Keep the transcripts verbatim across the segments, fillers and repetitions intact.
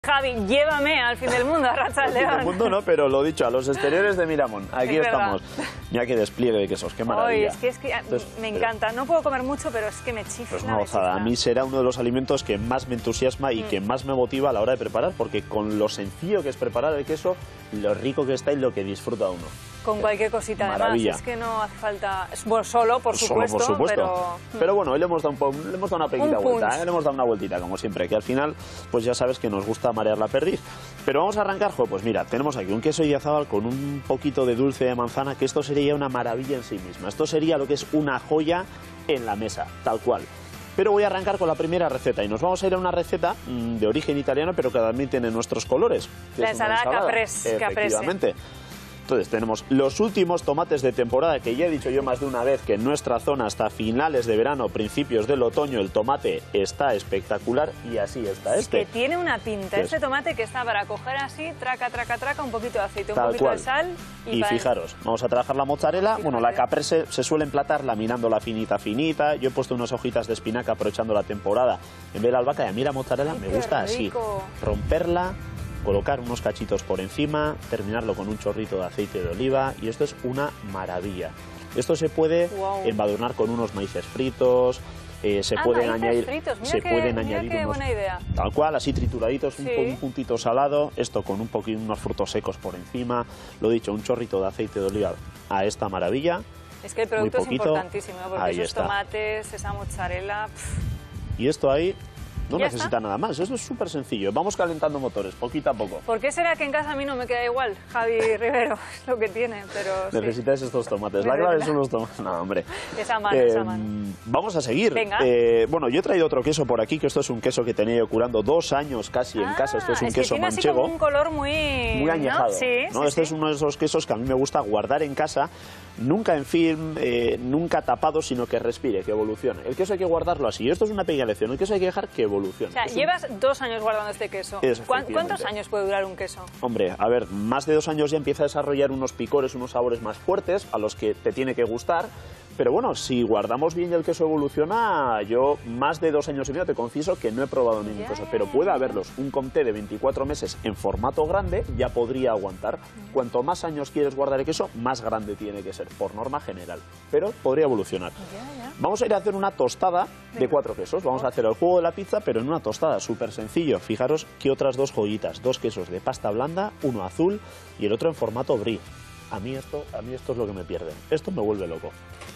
Javi, llévame al fin del mundo, a Arratsaldeon. Al fin del mundo no, pero lo dicho, a los exteriores de Miramón. Aquí es estamos. Mira qué despliegue de quesos, qué maravilla. Oye, es que, es que Entonces, me encanta. Pero, no puedo comer mucho, pero es que me chifla. Pues una gozada. A mí será uno de los alimentos que más me entusiasma y mm. que más me motiva a la hora de preparar, porque con lo sencillo que es preparar el queso, lo rico que está y lo que disfruta uno. Con cualquier cosita, maravilla. Además, es que no hace falta... Bueno, solo, por supuesto, solo, por supuesto. Pero... pero bueno, hoy le hemos dado, un, le hemos dado una pequeñita vuelta, ¿eh? Le hemos dado una vueltita, como siempre, que al final, pues ya sabes que nos gusta marear la perdiz. Pero vamos a arrancar, pues mira, tenemos aquí un queso Idiazábal con un poquito de dulce de manzana, que esto sería una maravilla en sí misma. Esto sería lo que es una joya en la mesa, tal cual. Pero voy a arrancar con la primera receta y nos vamos a ir a una receta mmm, de origen italiano, pero que también tiene nuestros colores. La ensalada caprese. Efectivamente. Entonces tenemos los últimos tomates de temporada, que ya he dicho yo más de una vez que en nuestra zona hasta finales de verano, principios del otoño, el tomate está espectacular y así está este. Es que tiene una pinta este tomate que está para coger así, traca, traca, traca, un poquito de aceite, un Tal poquito cual. de sal. Y, y fijaros, vamos a trabajar la mozzarella. Fíjate. Bueno, la caprese se suele emplatar laminándola finita, finita. Yo he puesto unas hojitas de espinaca aprovechando la temporada en vez de la albahaca. Y a mí la mozzarella Ay, me gusta rico. así, romperla, colocar unos cachitos por encima, terminarlo con un chorrito de aceite de oliva y esto es una maravilla. Esto se puede wow. embadurnar con unos maíces fritos, eh, se ah, pueden maíces añadir, fritos. Mira se que, pueden mira añadir qué unos, buena idea. Tal cual, así trituraditos, sí. un, un puntito salado, esto con un poquito, unos frutos secos por encima, lo dicho, un chorrito de aceite de oliva a esta maravilla. Es que el producto es importantísimo, ¿no? Porque ahí esos está. tomates, esa mozzarella... Pff. Y esto ahí... No necesita está? nada más, esto es súper sencillo. Vamos calentando motores, poquito a poco. ¿Por qué será que en casa a mí no me queda igual, Javi Rivero? Es lo que tiene, pero necesitáis sí. estos tomates. La clave son los tomates. No, hombre. Esa mano, eh, esa mano. Vamos a seguir. Venga. Eh, bueno, yo he traído otro queso por aquí, que esto es un queso que tenía yo curando dos años casi ah, en casa. Esto es un es queso que tiene manchego. Así como un color muy... Muy añejado. ¿no? Sí, ¿no? sí, Este sí. es uno de esos quesos que a mí me gusta guardar en casa, nunca en film, eh, nunca tapado, sino que respire, que evolucione. El queso hay que guardarlo así. Esto es una pequeña lección. El queso hay que dejar que evolucione. O sea, es llevas un... dos años guardando este queso. ¿Cuántos años puede durar un queso? Hombre, a ver, más de dos años ya empieza a desarrollar unos picores, unos sabores más fuertes, a los que te tiene que gustar. Pero bueno, si guardamos bien y el queso evoluciona, yo más de dos años y medio te confieso que no he probado ningún queso, pero puede haberlos. Un comté de veinticuatro meses en formato grande ya podría aguantar. Cuanto más años quieres guardar el queso, más grande tiene que ser, por norma general. Pero podría evolucionar. Ya, ya. Vamos a ir a hacer una tostada de cuatro quesos. Vamos a hacer el juego de la pizza, pero en una tostada, súper sencillo. Fijaros que otras dos joyitas, dos quesos de pasta blanda, uno azul y el otro en formato brie. A mí esto, a mí esto es lo que me pierde. Esto me vuelve loco.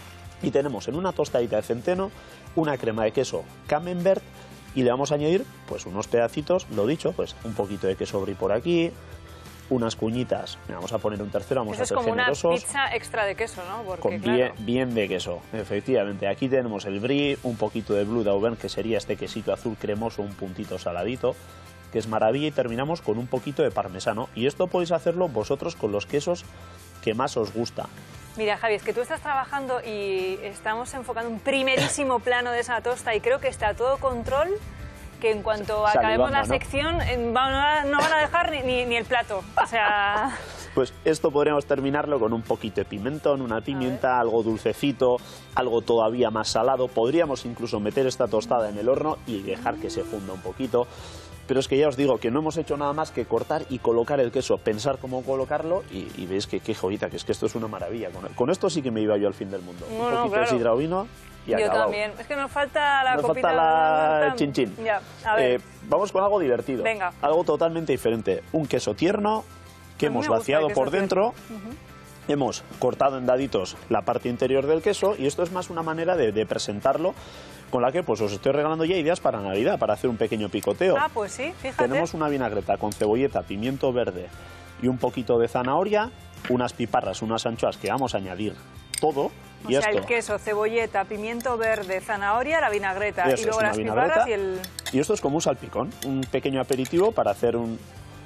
Y tenemos en una tostadita de centeno una crema de queso camembert y le vamos a añadir pues unos pedacitos, lo dicho, pues un poquito de queso brie por aquí, unas cuñitas, le vamos a poner un tercero, vamos Eso a ser es como generosos. Una pizza extra de queso, ¿no? Porque, con claro. bien, bien de queso, efectivamente. Aquí tenemos el brie, un poquito de bleu d'Auvergne, que sería este quesito azul cremoso, un puntito saladito, que es maravilla, y terminamos con un poquito de parmesano. Y esto podéis hacerlo vosotros con los quesos que más os gusta. Mira, Javi, es que tú estás trabajando y estamos enfocando un primerísimo plano de esa tosta y creo que está a todo control, que en cuanto acabemos la sección ¿no? no van a dejar ni, ni, ni el plato. O sea... Pues esto podríamos terminarlo con un poquito de pimentón, una pimienta, algo dulcecito, algo todavía más salado. Podríamos incluso meter esta tostada en el horno y dejar que se funda un poquito. Pero es que ya os digo que no hemos hecho nada más que cortar y colocar el queso, pensar cómo colocarlo y, y veis que qué joyita, que es que esto es una maravilla. Con, con esto sí que me iba yo al fin del mundo. No, un no, poquito claro. de sidra o vino y yo acabado. También. Es que nos falta la nos copita. Falta la la... chin chin. Ya, a ver. Eh, vamos con algo divertido. Venga. Algo totalmente diferente. Un queso tierno que hemos vaciado por dentro. Uh-huh. Hemos cortado en daditos la parte interior del queso y esto es más una manera de, de presentarlo, con la que pues os estoy regalando ya ideas para Navidad, para hacer un pequeño picoteo. Ah, pues sí, fíjate. Tenemos una vinagreta con cebolleta, pimiento verde y un poquito de zanahoria, unas piparras, unas anchoas que vamos a añadir todo. O y sea, esto, el queso, cebolleta, pimiento verde, zanahoria, la vinagreta y luego las piparras y el... Y esto es como un salpicón, un pequeño aperitivo para hacer un...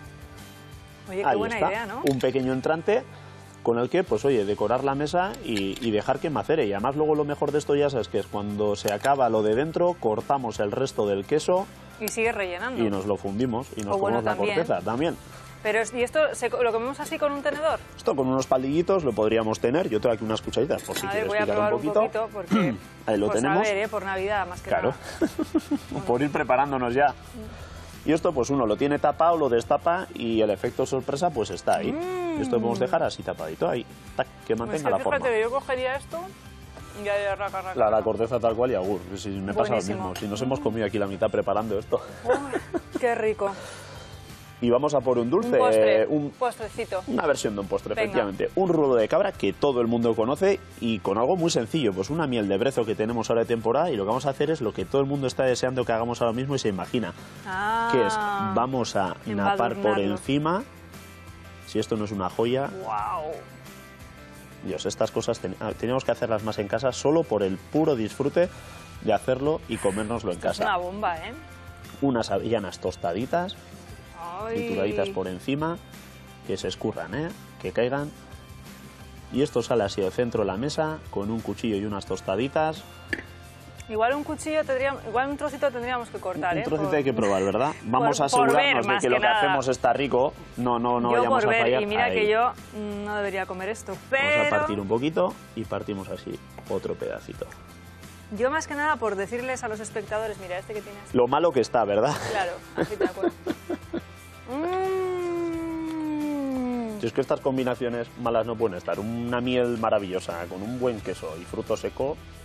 Oye, qué Ahí buena está, idea, ¿no? Un pequeño entrante con el que, pues oye, decorar la mesa y, y dejar que macere. Y además luego lo mejor de esto ya sabes que es cuando se acaba lo de dentro, cortamos el resto del queso... Y sigue rellenando. Y nos lo fundimos y nos o bueno, comemos la también. corteza también. Pero, ¿y esto se, lo comemos así con un tenedor? Esto con unos palillitos lo podríamos tener. Yo tengo aquí unas cucharitas por si a ver, quieres voy a picar probar un poquito. Un poquito porque, Ahí lo pues tenemos. A ver, ¿eh? Por Navidad, más que claro. nada. Por ir preparándonos ya. Y esto pues uno lo tiene tapado, lo destapa y el efecto sorpresa pues está ahí. Mm. Esto lo podemos dejar así tapadito, ahí, tac, que mantenga pues la forma. Que yo cogería esto y ya de raca, raca, La, la corteza tal cual y agur. Si me pasa lo mismo, si nos hemos comido aquí la mitad preparando esto. Uy, qué rico. Y vamos a por un dulce, un postre, un postrecito. Una versión de un postre, Venga. efectivamente. Un rulo de cabra que todo el mundo conoce y con algo muy sencillo, pues una miel de brezo que tenemos ahora de temporada y lo que vamos a hacer es lo que todo el mundo está deseando que hagamos ahora mismo y se imagina. Ah, que es, vamos a napar por embadurnarlo. encima, si esto no es una joya, wow. Dios, estas cosas ten- ah, tenemos que hacerlas más en casa solo por el puro disfrute de hacerlo y comérnoslo en Esto es casa. una bomba, ¿eh? Unas avellanas tostaditas, Ay. trituraditas por encima, que se escurran, ¿eh? Que caigan. Y esto sale así de centro de la mesa, con un cuchillo y unas tostaditas. Igual un cuchillo tendríamos, igual un trocito tendríamos que cortar, Un ¿eh? trocito Por- hay que probar, ¿verdad? Vamos por- a por ver, asegurarnos de más que, que lo que nada. hacemos está rico. No, no, no yo vayamos por a ver, fallar. y mira Ahí. que yo mm, no debería comer esto, pero... Vamos a partir un poquito y partimos así otro pedacito. Yo más que nada por decirles a los espectadores, mira, este que tienes. Lo malo que está, ¿verdad? Claro, así te acuerdo. Mm. Si es que estas combinaciones malas no pueden estar. Una miel maravillosa con un buen queso y fruto seco,